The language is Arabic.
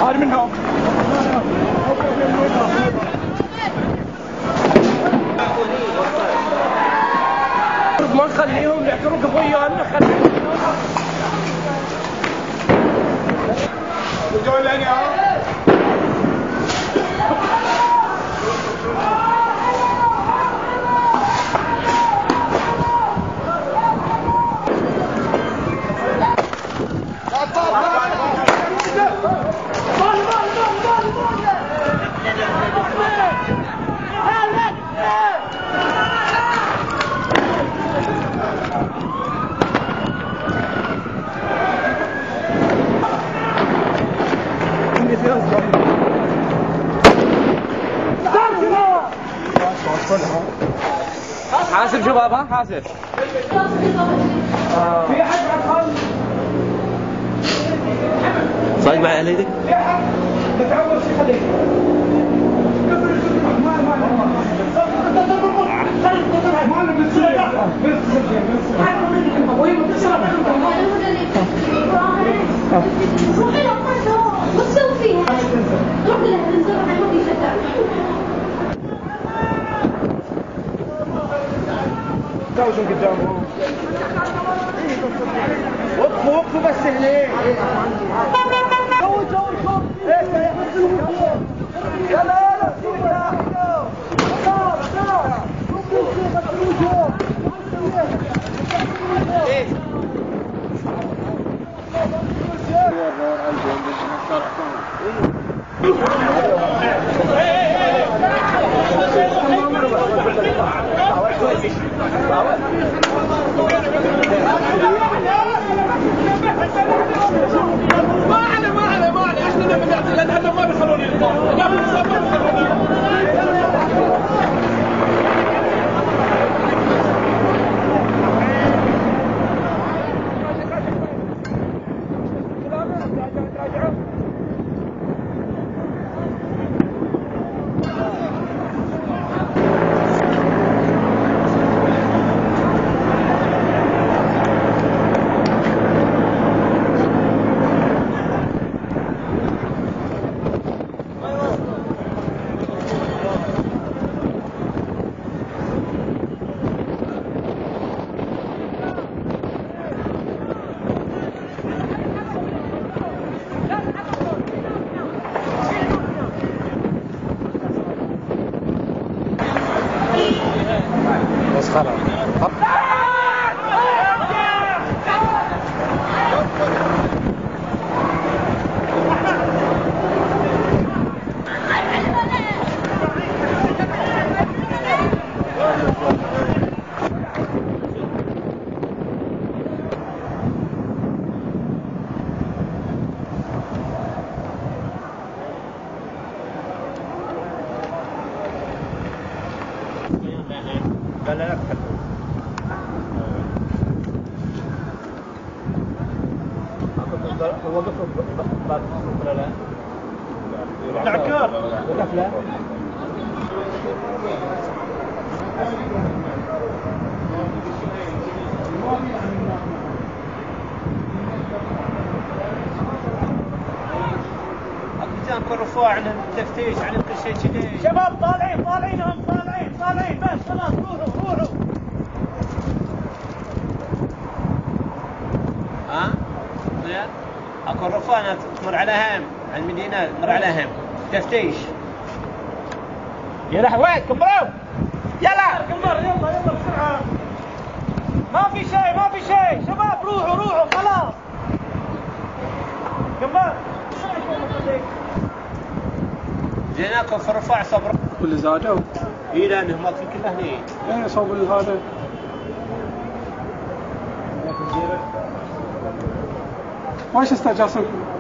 ظاهر منهم. ما نخليهم يعتروا قضية نخليهم. رجعوا لهنا حاسب شباب ها حاسب. صايق معي على يدك؟ توزن قدامهم. وقفوا وقفوا بس هنيك. يلا ما عليه احنا نبي لان هذا ما بيخلوني مسخرة. لا لا وقف ولا لا؟ تعكر وقف لا أقسام رفوع عن التفتيش عن كل شيء كذي. شباب طالعين بس خلاص روحوا. ها؟ زين؟ اكو رفانة تمر على هام على المدينة تمر على هام تفتيش. يلا وين كبروا؟ يلا بسرعة. ما في شيء شباب روحوا خلاص. كمل. جيناكم في الرفاع صبر. واللي زادوا؟ اي لانهم واقفين كله هني. ايه صوب هذا. ما استجاسوا